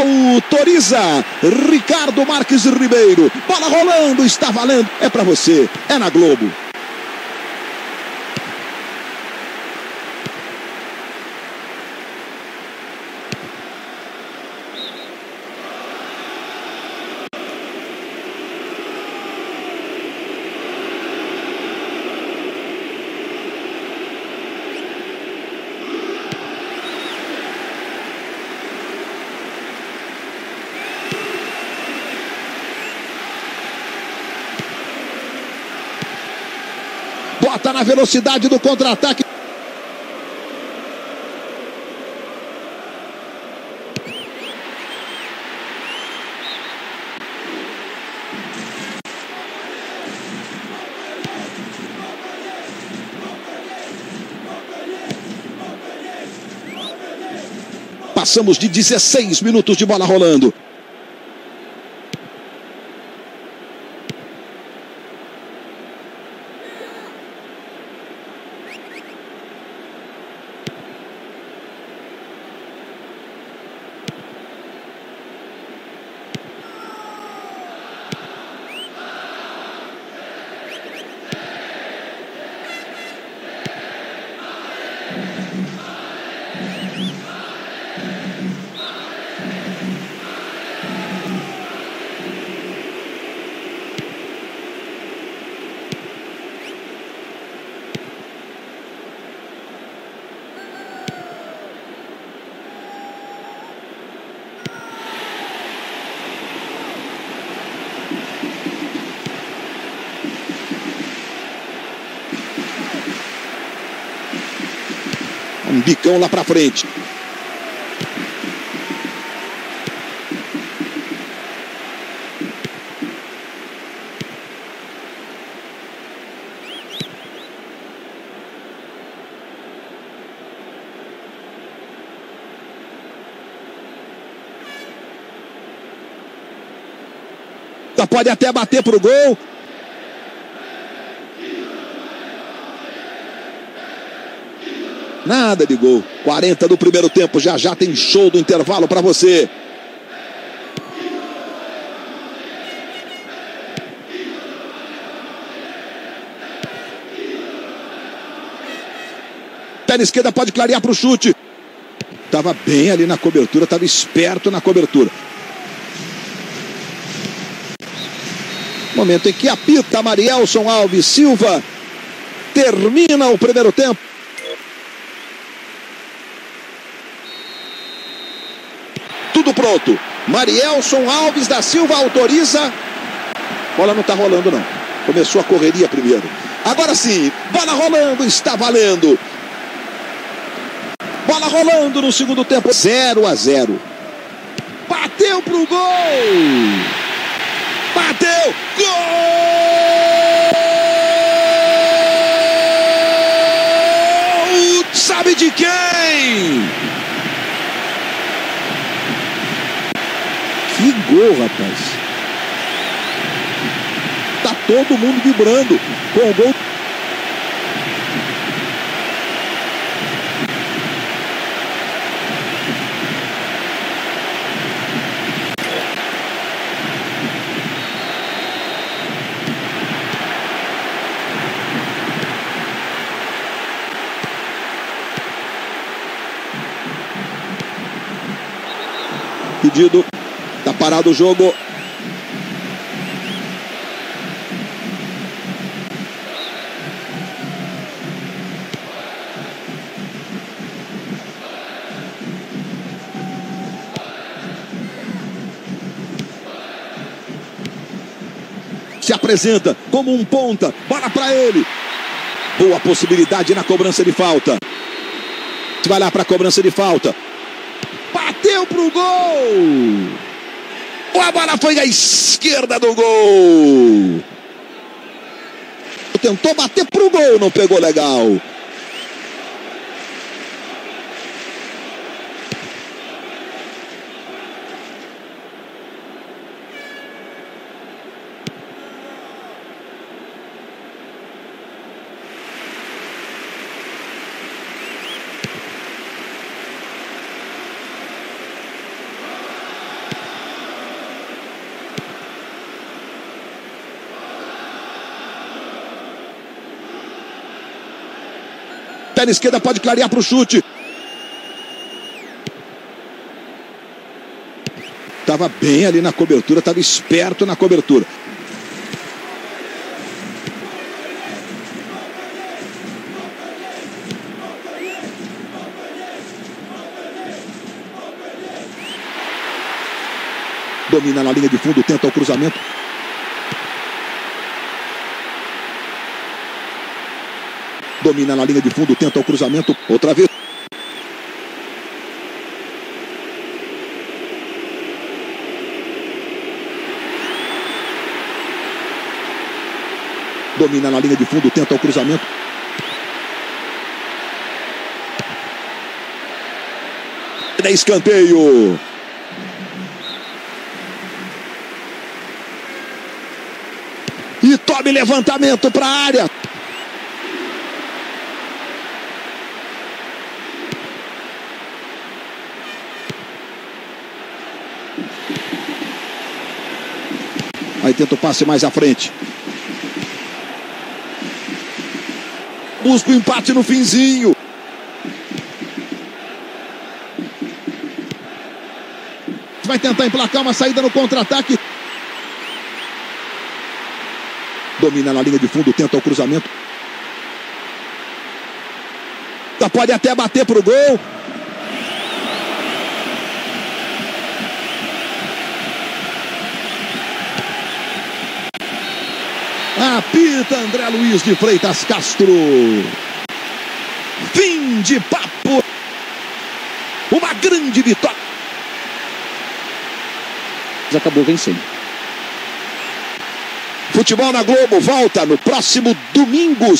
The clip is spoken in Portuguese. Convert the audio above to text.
autoriza Ricardo Marques Ribeiro. Bola rolando, está valendo. É para você, é na Globo. Bota na velocidade do contra-ataque. Passamos de 16 minutos de bola rolando. Um bicão lá pra frente. Pode até bater pro gol. Nada de gol. 40 do primeiro tempo. Já já tem show do intervalo para você. Perna esquerda pode clarear para o chute. Estava bem ali na cobertura. Estava esperto na cobertura. Momento em que apita Marielson Alves Silva. Termina o primeiro tempo. Tudo pronto. Marielson Alves da Silva autoriza. Bola não está rolando não. Começou a correria primeiro. Agora sim. Bola rolando. Está valendo. Bola rolando no segundo tempo. 0-0. Bateu pro gol. Bateu! Gol! Sabe de quem? Que gol, rapaz! Tá todo mundo vibrando com o gol. Pedido, tá parado o jogo. Se apresenta como um ponta, bola para ele. Boa possibilidade na cobrança de falta. Vai lá para a cobrança de falta. Bateu pro gol. A bola foi à esquerda do gol. Tentou bater pro gol, não pegou legal. perna esquerda, pode clarear para o chute. Estava bem ali na cobertura, estava esperto na cobertura. Domina na linha de fundo, tenta o cruzamento. Domina na linha de fundo, tenta o cruzamento. Outra vez. Domina na linha de fundo, tenta o cruzamento. É escanteio. E tome levantamento para a área. Aí tenta o passe mais à frente. Busca o empate no finzinho. Vai tentar emplacar uma saída no contra-ataque. Domina na linha de fundo, tenta o cruzamento. Pode até bater para o gol. Apita André Luiz de Freitas Castro. Fim de papo. Uma grande vitória. Acabou vencendo. Futebol na Globo volta no próximo domingo.